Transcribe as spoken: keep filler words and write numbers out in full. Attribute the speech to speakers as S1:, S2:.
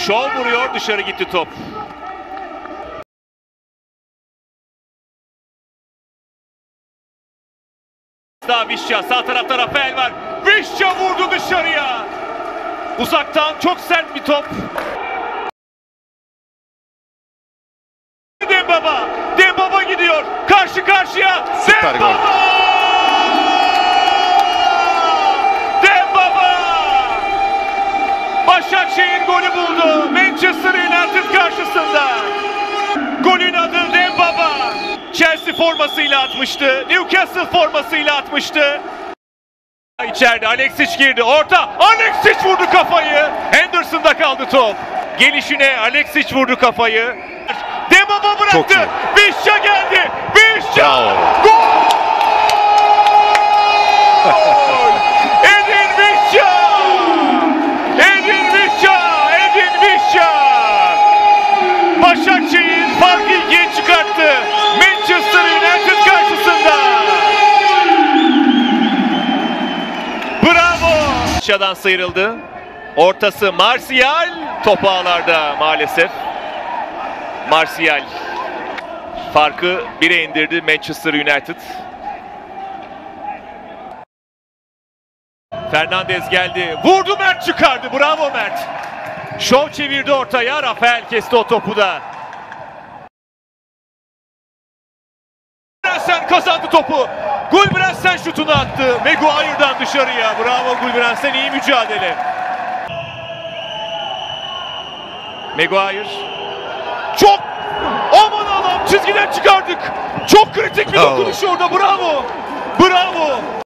S1: Shaw vuruyor, dışarı gitti top. Daha Vişça, sağ tarafta Rafael var. Vişça vurdu dışarıya. Uzaktan çok sert bir top. Dembaba, Dembaba gidiyor. Karşı karşıya.
S2: Süper
S1: Dembaba!
S2: gol.
S1: Dembaba! Başakşehir golü buldu. Manchester United karşısında. Golün adı Dembaba. Chelsea formasıyla atmıştı. Newcastle formasıyla atmıştı. İçeride Alexic girdi. Orta. Alexic vurdu kafayı. Henderson'da kaldı top. Gelişine Alexic vurdu kafayı. Dembaba bıraktı. Vişça geldi. Vişça. Gol! Edin Vişça. Edin Vişça. Edin Vişça. Başakşehir farkı ikiye çıkarttı. Manchester United karşısında. Bravo. Vişça'dan sıyrıldı. Ortası Martial. Top ağlarda maalesef. Martial farkı bire indirdi Manchester United. Fernandes geldi. Vurdu, Mert çıkardı. Bravo Mert. Shaw çevirdi ortaya. Rafael kesti o topu da. Gulbrandsen kazandı topu. Gulbrandsen şutunu attı. Maguire'dan dışarıya. Bravo Gulbrandsen, iyi mücadele. Maguire. Çok aman Allah'ım, çizgiden çıkardık. Çok kritik bir dokunuş orada. Bravo. Bravo.